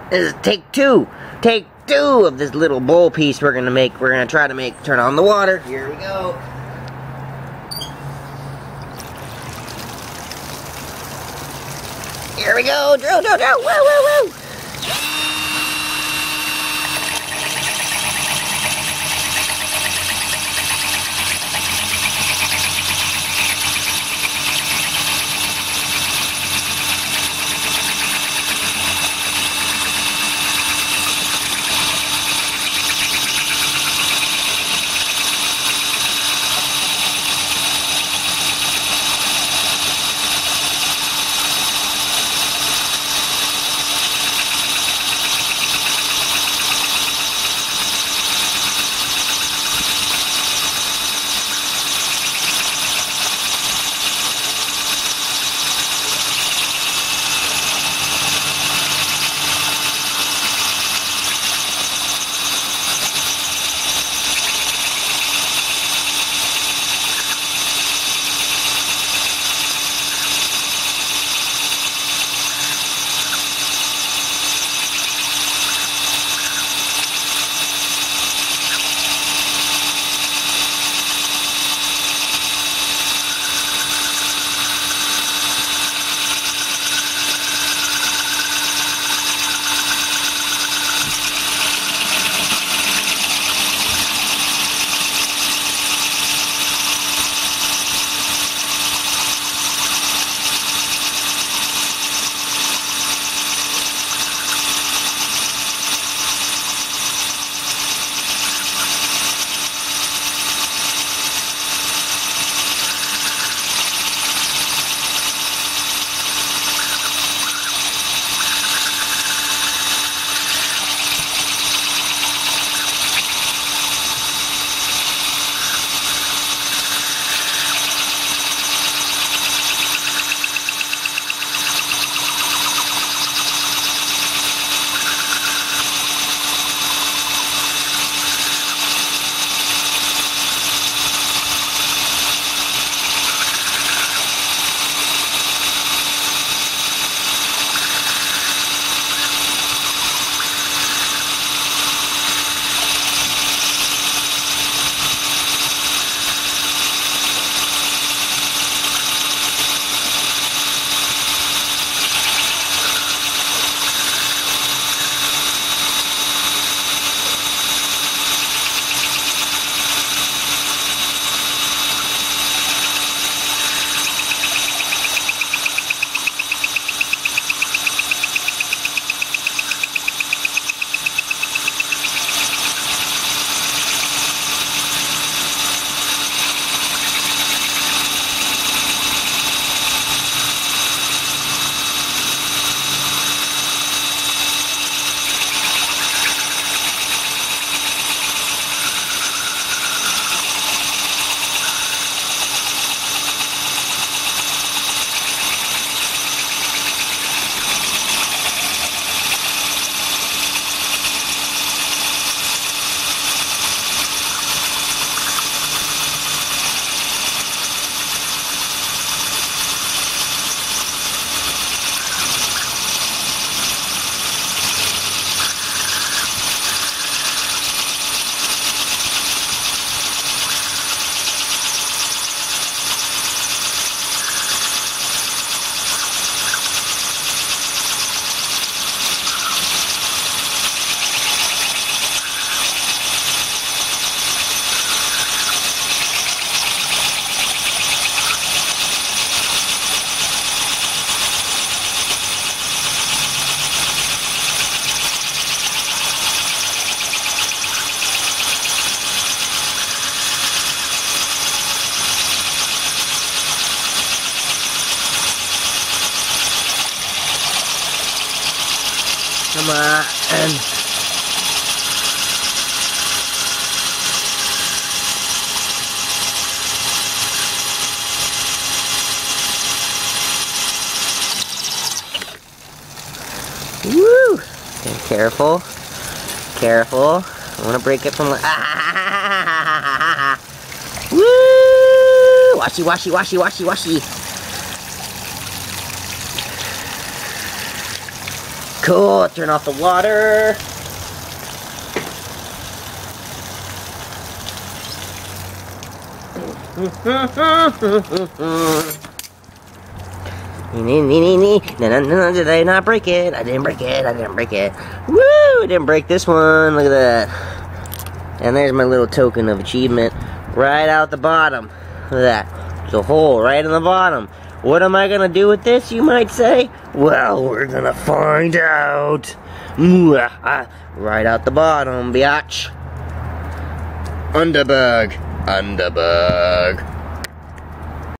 This is take two. Take two of this little bowl piece we're gonna make. We're gonna try to make. Turn on the water. Here we go. Here we go. Drill, drill, drill. Woo, woo, woo. Come on. Woo! Okay, careful. Careful. I want to break it from the... Woo! Washy, washy, washy, washy, washy. Cool, turn off the water. No, did I not break it? I didn't break it, I didn't break it. Woo, I didn't break this one, look at that. And there's my little token of achievement, right out the bottom. Look at that, there's a hole right in the bottom. What am I gonna do with this, you might say? Well, we're gonna find out. Right out the bottom, biatch. UnderBowl.